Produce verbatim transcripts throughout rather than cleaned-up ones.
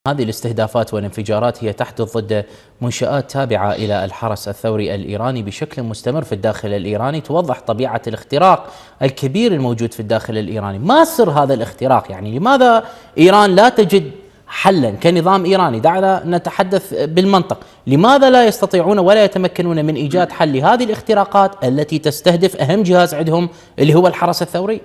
هذه الاستهدافات والانفجارات هي تحدث ضد منشآت تابعة إلى الحرس الثوري الإيراني بشكل مستمر في الداخل الإيراني، توضح طبيعة الاختراق الكبير الموجود في الداخل الإيراني. ما سر هذا الاختراق؟ يعني لماذا إيران لا تجد حلا كنظام إيراني؟ دعنا نتحدث بالمنطق، لماذا لا يستطيعون ولا يتمكنون من إيجاد حل لهذه الاختراقات التي تستهدف أهم جهاز عندهم اللي هو الحرس الثوري؟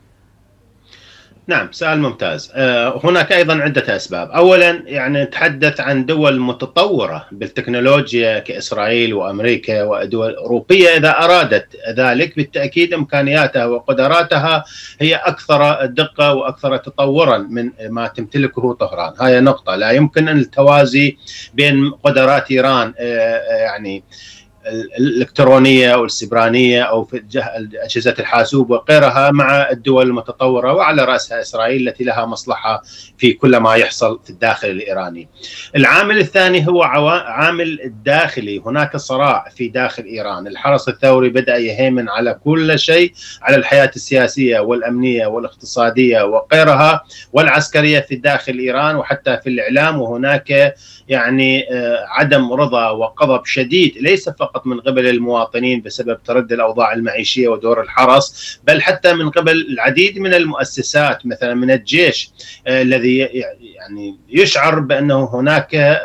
نعم، سؤال ممتاز. هناك أيضا عدة أسباب. أولا يعني نتحدث عن دول متطورة بالتكنولوجيا كإسرائيل وأمريكا ودول أوروبية، إذا أرادت ذلك بالتأكيد إمكانياتها وقدراتها هي أكثر دقة وأكثر تطورا من ما تمتلكه طهران. هاي نقطة لا يمكن أن التوازي بين قدرات إيران يعني الإلكترونية أو السبرانية أو في أجهزة الحاسوب وغيرها مع الدول المتطورة، وعلى رأسها إسرائيل التي لها مصلحة في كل ما يحصل في الداخل الإيراني. العامل الثاني هو عامل الداخلي. هناك صراع في داخل إيران، الحرس الثوري بدأ يهيمن على كل شيء، على الحياة السياسية والأمنية والاقتصادية وغيرها والعسكرية في داخل إيران وحتى في الإعلام. وهناك يعني عدم رضا وغضب شديد ليس فقط من قبل المواطنين بسبب تردي الأوضاع المعيشية ودور الحرس، بل حتى من قبل العديد من المؤسسات، مثلا من الجيش الذي يعني يشعر بأنه هناك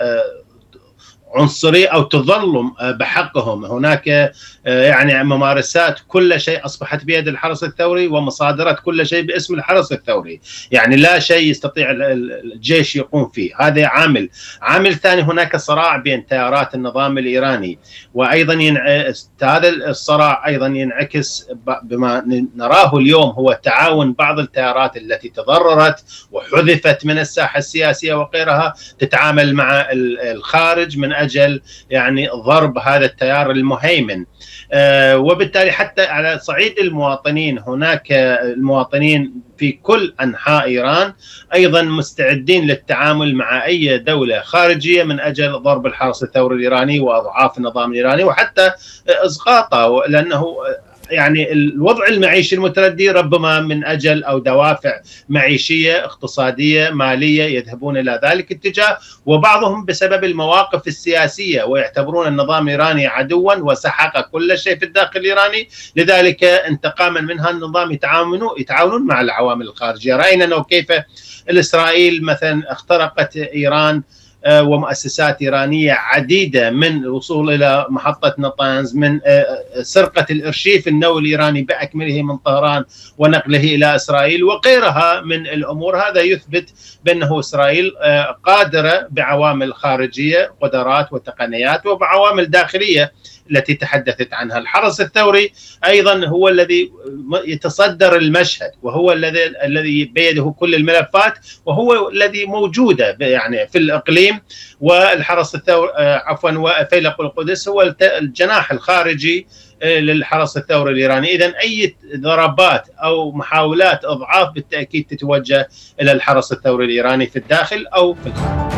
عنصرية أو تظلم بحقهم. هناك يعني ممارسات، كل شيء أصبحت بيد الحرس الثوري ومصادرة كل شيء باسم الحرس الثوري، يعني لا شيء يستطيع الجيش يقوم فيه. هذا عامل. عامل ثاني، هناك صراع بين تيارات النظام الإيراني، وأيضا ينعكس هذا الصراع أيضا ينعكس بما نراه اليوم هو تعاون بعض التيارات التي تضررت وحذفت من الساحة السياسية وغيرها، تتعامل مع الخارج من أجل يعني ضرب هذا التيار المهيمن. آه وبالتالي حتى على صعيد المواطنين، هناك المواطنين في كل أنحاء إيران أيضا مستعدين للتعامل مع أي دولة خارجية من أجل ضرب الحرس الثوري الإيراني وأضعاف النظام الإيراني وحتى إسقاطه، لأنه يعني الوضع المعيشي المتردي ربما من أجل أو دوافع معيشية اقتصادية مالية يذهبون إلى ذلك الاتجاه، وبعضهم بسبب المواقف السياسية ويعتبرون النظام الإيراني عدوا وسحق كل شيء في الداخل الإيراني. لذلك انتقاما منها النظام يتعاونون يتعاونون مع العوامل الخارجية. رأينا أنه كيف الإسرائيل مثلا اخترقت إيران ومؤسسات إيرانية عديدة، من الوصول إلى محطة نطنز، من سرقة الإرشيف النووي الإيراني بأكمله من طهران ونقله إلى إسرائيل وغيرها من الأمور. هذا يثبت بأنه إسرائيل قادرة بعوامل خارجية، قدرات وتقنيات، وبعوامل داخلية التي تحدثت عنها. الحرس الثوري أيضا هو الذي يتصدر المشهد، وهو الذي الذي بيده كل الملفات، وهو الذي موجودة يعني في الإقليم. والحرس الثوري عفوا وفيلق القدس هو الجناح الخارجي للحرس الثوري الإيراني. إذن أي ضربات أو محاولات إضعاف بالتأكيد تتوجه إلى الحرس الثوري الإيراني في الداخل أو في الخارج.